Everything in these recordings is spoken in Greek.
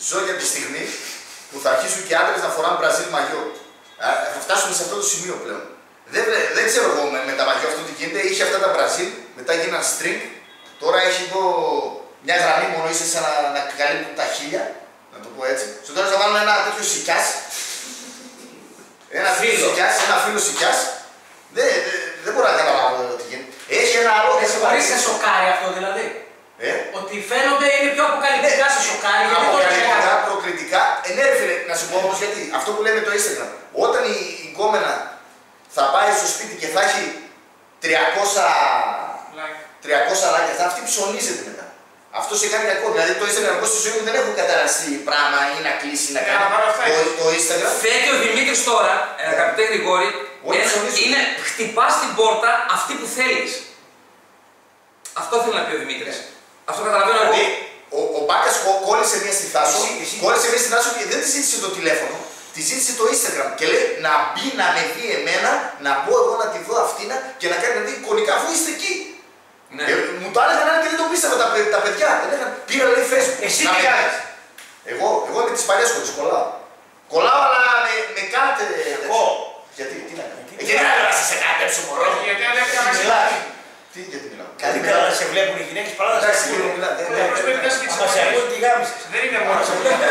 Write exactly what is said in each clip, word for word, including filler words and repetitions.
Ζω για τη στιγμή που θα αρχίσουν και οι άντρες να φοράνε μπραζίλ μαγιό. Θα φτάσουμε σε αυτό το σημείο πλέον. Δεν, δεν ξέρω εγώ με, με τα μαγιό αυτό τι γίνεται. Είχε αυτά τα μπραζίλ, μετά γίναν string. Τώρα έχει εδώ μια γραμμή μόνο είσαι σαν να, να καλύπτουν τα χίλια. Να το πω έτσι. Στο τέλος θα βάλουμε ένα τέτοιο σικιάς. Ένα φίλο σικιάς, ένα φίλο σικιάς. Δεν, δεν, δεν μπορώ να καταλάβω τι γίνεται. Έχει ένα άλλο. Δεν σε μπορεί σε σοκάρει αυτό δηλαδή. Ε? Ότι φαίνονται είναι πιο αποκαλυπτικά σε σοκάρει. Αποκαλυπτικά, προκλητικά. Ε, ναι, ρε φίλε, να σου πω όμως γιατί. Αυτό που λέμε το Instagram. Όταν η, η κόμενα θα πάει στο σπίτι και θα έχει τριακόσια like, αυτή ψωνίζεται μετά. Αυτό σε κάνει κακό. Δηλαδή το Instagram, εγώ στη ζωή μου δεν έχω καταραστεί πράγμα ή να κλείσει ή να κάνει το, το Instagram. Θέτει ο Δημήτρης τώρα, αγαπητέ Γρηγόρη, είναι χτυπά στην πόρτα αυτή που θέλεις. Αυτό θέλει να πει ο Δημήτρης. Αυτό καταλαβαίνω εγώ. Δηλαδή, ο, ο Μπάκας κόλλησε μια στη Θάσο, κόλλησε μια στη Θάσο και δεν τη ζήτησε το τηλέφωνο, τη ζήτησε το Instagram και λέει να μπει να με δει εμένα, να μπω εγώ να τη δω αυτήνα και να κάνει να δει εικονικά αφού είστε εκεί. Ναι. Ε, μου το έλεγαν και δεν το πίστευα τα, τα παιδιά. Έλεγαν, πήγα λέει Facebook. Εσύ τι κάνεις? Εγώ, εγώ με τις παλιές χώρες κολλάω. Κολλάω αλλά με, με κάτε. Εγώ. Γιατί, τι να κάνω. Γιατί να κάνω σε κάτεψω μωρό. Γιατί αν δεν κάνεις Τι, γιατί μιλάω. καλύτερα να σε βλέπουν οι γυναίκες παρά να σε ακούνε. Μα σε ακούνε τι γάμισες. Δεν είναι μόνο σε βλέπουν.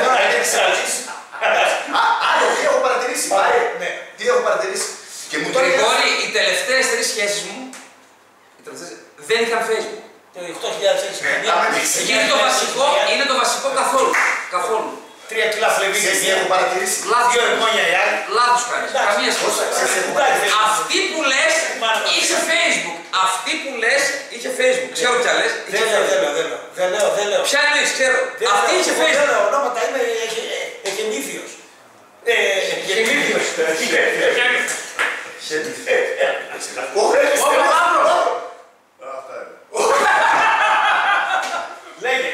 Άλλο, τι έχω παρατηρήσει. Τι έχω παρατηρήσει. Γρηγόρη, οι τελευταίες τρεις σχέσεις μου δεν είχαν Facebook. Το οκτώ χιλιάδες έξι. Γιατί το βασικό είναι το βασικό καθόλου. Καθόλου. Τρία κιλά φλεβίδες. Τι έχω παρατηρήσει. Δύο ερμόνια οι άλλοι. Λάθος κάνεις. Καμία σχέση. Αυτή που λες είχε Facebook. Αυτή που λες είχε Facebook. Ξέρω ποια λες. Δεν λέω, δεν λέω, δεν λέω. Δεν λέω, δεν λέω. Ποια εννοείς, ξέρω. Αυτή είχε Facebook. Δεν λέω ονόματα, είμαι εγενήθιος. Εγενήθιος. Λέγε.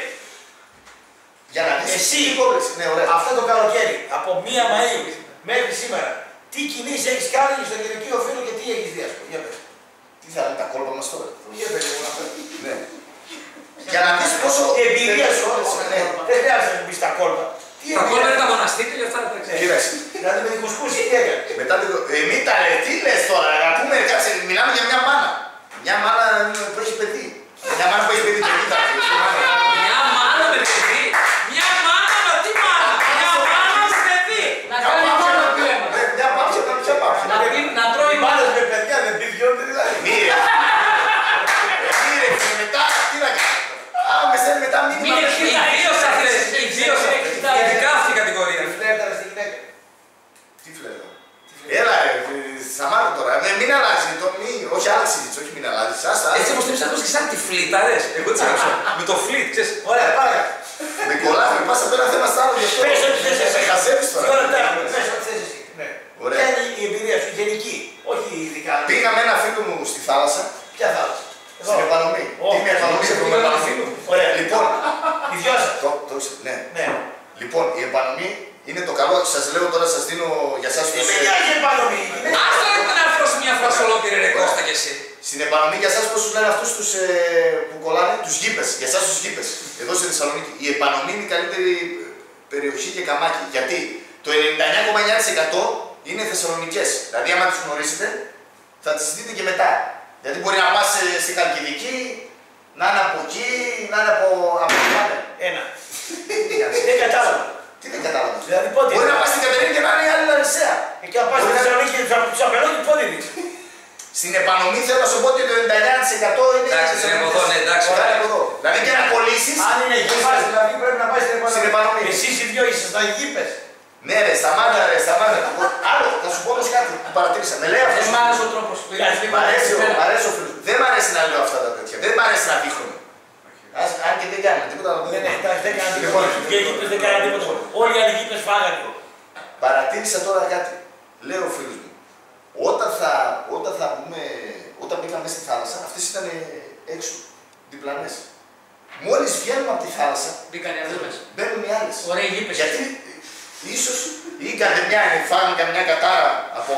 Για να δεις εσύ, ναι, αυτό το καλοκαίρι, από μία Μαΐου μέχρι σήμερα, τι κινήσεις έχεις κάνει στο γυναικείο φίλο και τι έχεις δει, ας πούμε. Για πες. Τι θα είναι τα κόλπα μας τώρα. Για πες, εγώ να πω. Ναι. Για να δεις πόσο εμπειρία σου, δεν χρειάζεται να μπεις στα κόλπα. Τα κόλπα είναι τα μοναστήρια και αυτά δεν ξέρεις. Κοίταξε. Δηλαδή με την κουσκούση τι έκανε. Μετά την... Ε, μην τα λέει, τι λες τώρα, να πούμε, κάτσε, μιλάμε για μια μάνα. Μια μάνα που έχει παιδί. Μια μάνα που έχει παιδί, παιδί θα Μια μάνα με παιδί. Μια μάνα με τι μάνα. Μια μάνα με παιδί. Να κάνει μόνο πλέον. Μια πάψα, ποια πάψα. Να τρώει μάνες με παιδιά, δεν πηδιώνται δηλαδή. Μύρε. Μύρε, μετά, τι να κάνει. Α, με στέλνει μετά μήνυμα. Ιδίως αυτές, ιδίως αυτές. Ειδικά αυτή η κατηγορία. Φλέρταρα στη γυναίκα. Τι φλέρτα. Έλα, σταμάτα τώρα. Μην αλλάζει το μη, όχι άλλη συζήτηση, όχι μην αλλάζει. Έτσι όμως θέλεις να ακούσεις και σαν τη φλίταρες. Εγώ τι έγραψα. Με το φλίτ, ξέρεις. Ωραία, πάρα. Με κολλάς, με πας από ένα θέμα στα άλλο. Πες ό,τι θες εσύ. Χαζεύεις τώρα. Δύο λεπτά, πες ό,τι θες εσύ. Ποια είναι η εμπειρία σου, γενική, όχι ειδικά. Πήγα με ένα φίλο μου στη θάλασσα. Ποια θάλασσα? Στην επανομή. Τι με επανομή σε επανομή. Ωραία, λοιπόν. Οι δυο σας. Το, το, ναι. Ναι. Λοιπόν, η επανομή είναι το καλό. Σας λέω τώρα, σας δίνω για σας Τι με νοιάζει η επανομή. Ας το λέμε να αφρώσει μια φράση ολόκληρη ρε Κώστα κι εσύ. Στην επανομή για εσάς πώς τους λένε αυτούς τους ε, που κολλάνε, τους γήπες. Για εσάς τους γήπες. Εδώ στη Θεσσαλονίκη. Η επανομή είναι η καλύτερη περιοχή και καμάκι. Γιατί το ενενήντα εννιά κόμμα εννιά τοις εκατό είναι θεσσαλονικές. Δηλαδή, άμα τις γνωρίσετε, θα τις δείτε και μετά. Γιατί μπορεί να πας στη Χαλκιδική, να είναι από εκεί, να είναι από εκεί. Ένα. Δεν κατάλαβα. Τι δεν κατάλαβα. Δηλαδή πότε. Μπορεί να πας στην Κατερίνη και να είναι η άλλη Λαρισαία. Και να πας στη Θεσσαλονίκη και τους απελώνει πότε είναι. Στην επανομή θέλω να σου πω ότι το ενενήντα εννιά τοις εκατό είναι. Εντάξει, είναι από εδώ, ναι, εντάξει. Δηλαδή και να κολλήσεις. Αν είναι γήπες, δηλαδή πρέπει να πάει στην επανομή. Εσείς οι δυο ήσασταν γήπες. Ναι, ρε, σταμάτα, ρε, σταμάτα. Άλλο, θα σου πω όμως κάτι που παρατήρησα. Με λέει αυτό. Δεν μ' άρεσε ο τρόπος που Μ' αρέσει, μ' αρέσει ο φίλος. Δεν μ' αρέσει να λέω αυτά τα τέτοια. Δεν μ' αρέσει να δείχνω. Αν και δεν κάνουμε τίποτα να το δείχνουμε. Ναι, δεν κάνουμε τίποτα. Και οι γήπες δεν κάνουν τίποτα. Όλοι οι άλλοι γήπες φάγανε. Παρατήρησα τώρα κάτι. Λέω ο φίλος μου. Όταν θα, όταν θα πούμε, όταν μπήκαμε στη θάλασσα, αυτές ήταν έξω, διπλανές. Μόλις βγαίνουμε από τη θάλασσα, μπαίνουν οι άλλες. Ωραίοι γήπες. Γιατί ίσως ή καμιά, φάγανε καμιά κατάρα από...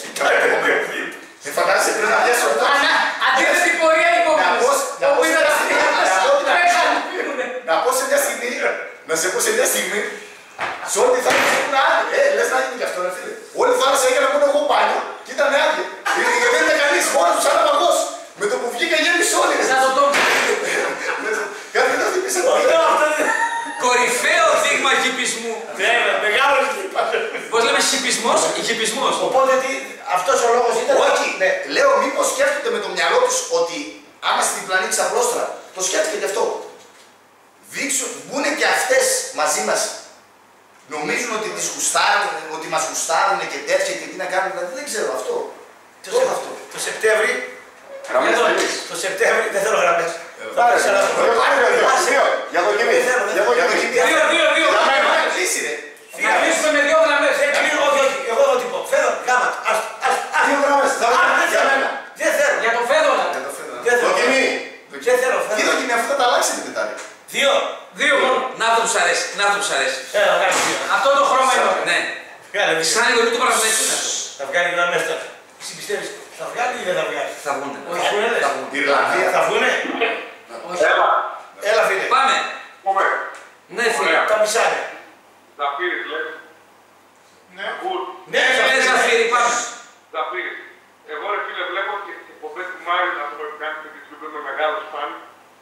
Με φαντάζεσαι πριν να πιάσω αυτό. Αντίθετη πορεία λοιπόν. Να πω σε μια στιγμή, να σε πω σε μια στιγμή, Σε όλη τη θάλασσα ήμουν άδεια. Ε, λες να γίνει και αυτό, ρε φίλε. Όλη η θάλασσα έκανα μόνο εγώ μπάνιο και ήταν άδεια. Γιατί δεν ήταν κανείς, μόνος του σαν να παγός. Με το που βγήκα γέμισε όλοι. Σαν το τόπο. Κάτι δεν το χτύπησε. Κορυφαίο δείγμα χιπισμού. Ναι, μεγάλο χτύπημα. Πώς λέμε χιπισμός, χιπισμός. Οπότε τι, αυτός ο λόγος ήταν. Όχι, ναι. Λέω μήπως σκέφτονται με το μυαλό τους ότι άμα στην πλανήτη ξαπλώστρα, το σκέφτηκε και αυτό. Δείξουν, μπουν και αυτές μαζί μας. Νομίζουν ότι τις γουστάρουν, ότι μας γουστάρουν και τέτοια και τι να κάνουν, δηλαδή δεν ξέρω αυτό. Το, σε, αυτό. Το Σεπτέμβρη, το, το Σεπτέμβρη, δεν θέλω γραμμές. Πάρε σε ένα για το κήπι. Δύο, δύο, δύο. Θα κλείσουμε με δύο γραμμές. Όχι, όχι, εγώ δεν τυπώ. Φέδω, γάμα. Δύο γραμμές, για μένα. Δεν θέλω. Για το Φέδωνα. Δοκιμή. Δεν θέλω. Τι δοκιμή, αφού θα τα αλλάξει την Τετάρτη. Δύο. Δύο μόνο. Να αυτό τους αρέσει. Να αυτό τους αρέσει. Έλα, βγάλει δύο. Αυτό το χρώμα είναι. Ναι. Βγάλε δύο. Σαν λίγο του Παναθηναϊκού είναι αυτό. Θα βγάλει γραμμές τώρα. Εσύ πιστεύεις, θα βγάλει ή δεν θα βγάλει. Θα βγουνε. Θα βγουνε, λες. Ιρλανδία. Θα βγουνε. Έλα. Έλα, φίλε. Πάμε. Πούμε. Ναι, φίλε. Τα μισάρια. Ζαφύρης, λες. Ναι. Ακούς. Ναι, Φίλε Ζαφύρη, πάμε. Ζαφύρης. Εγώ ρε φίλε βλέπω και τις εκπομπές του Μάριου να το κάνει και τις YouTube με μεγάλος φαν.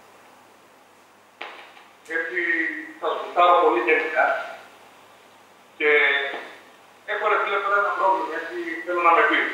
Έτσι θα σου γουστάρω πολύ γενικά. Και έχω ρε φίλε τώρα ένα πρόβλημα, έτσι θέλω να με πεις.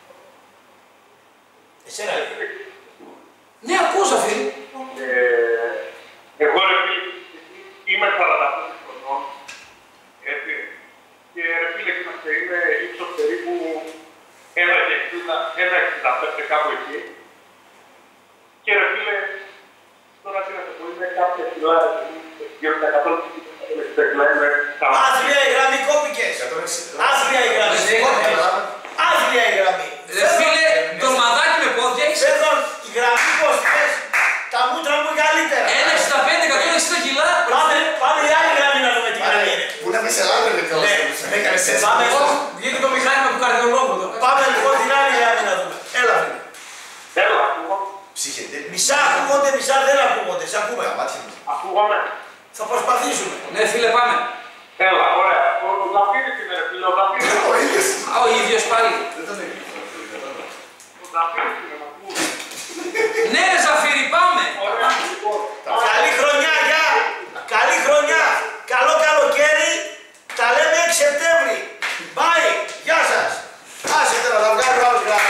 Εσένα λέει. Ναι, ακούω Ζαφύρη. Ε, εγώ ρε φίλε είμαι σαράντα πέντε χρονών. Έτσι. Και ρε φίλε είμαστε, είμαι ύψος περίπου ένα εξήντα πέντε κάπου εκεί. Και ρε φίλε, τώρα τι να το πω, είναι κάποια κιλά, γύρω στα εκατόν εξήντα κιλά είμαι. Άθλια η γραμμή κόπηκες. Άθλια η γραμμή. Άθλια η γραμμή. Ρε φίλε, το μαδάκι με πόδια είσαι. Φέδων, η γραμμή πώς θες. Τα μούτρα μου είναι καλύτερα. ένα εξήντα πέντε, εκατόν εξήντα κιλά. Πάμε, πάμε η άλλη γραμμή να δούμε τι γραμμή είναι. Πού να πεις Ελλάδα ρε κιόλας. Με έκανες έτσι. Πάμε, Βγήκε το μηχάνημα του καρδιολόγου εδώ. πάμε λοιπόν την άλλη γραμμή να δούμε. Έλα φίλε. Έλα, ακούω. Ψυχεντέλη. Μισά ακούγονται, μισά δεν ακούγονται. Σε ακούμε. Τα μάτια μου. Ακούγαμε. Θα προσπαθήσουμε. Ναι, φίλε, πάμε. Έλα, ωραία. Ο Ζαφύρης είναι ρε φίλε, ο Ζαφύρης. Ο ίδιος. Α, ο ίδιος πάλι. Δεν τον έγινε. Ο Ζαφύρης είναι, μ' ακούς. Ναι, ρε Ζαφύρη, πάμε. Ωραία, λοιπόν. Καλή χρονιά, γεια! Καλή χρονιά! Καλό καλοκαίρι! Τα λέμε έξι Σεπτέμβρη! Bye! Γεια σας! Άσε τώρα, θα βγάλει ο άλλος γραμμή.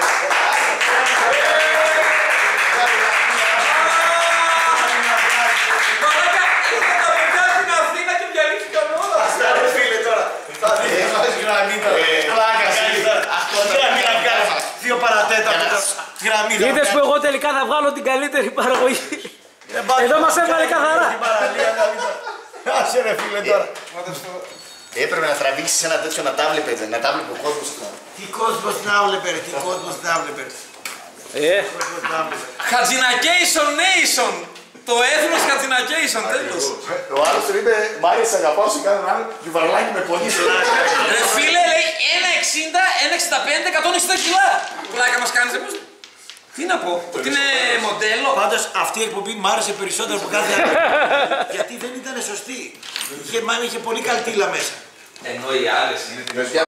Μαλάκα, είχα τα παιδιά στην Αθήνα και διαλύθηκαν όλα. Αυτά ρε φίλε τώρα. Θα δεις, βάζεις γραμμή τώρα. Πλάκα κάνεις τώρα. Γραμμή να βγάλεις. Δύο παρατέταρτο. Γραμμή θα Είδες που εγώ τελικά θα βγάλω την καλύτερη παραγωγή. Εδώ μας έβγαλε καθαρά. Άσε ρε φίλε τώρα. Έπρεπε να τραβήξεις ένα τέτοιο να τα βλέπε, να τα βλέπει ο κόσμος αυτό. Τι κόσμος να βλέπε ρε, τι κόσμος να βλέπε. Ε, Χατζινακέισον Nation. Το έθνος Χατζινακέισον, τέλος. Ο άλλος του είπε, Μάρια, σ' αγαπάω, σου κάνω ένα γιουβαρλάκι με πολύ σλάκα. Ρε φίλε, λέει ένα εξήντα, ένα εξήντα πέντε, εκατόν εξήντα κιλά. Πλάκα μας κάνεις, πώς... Τι να πω, ότι είναι μοντέλο. Πάντως αυτή η εκπομπή μου άρεσε περισσότερο από κάθε άλλη. Γιατί δεν ήταν σωστή. Είχε, μάλλον είχε πολύ καλτήλα μέσα. Ενώ οι άλλες είναι...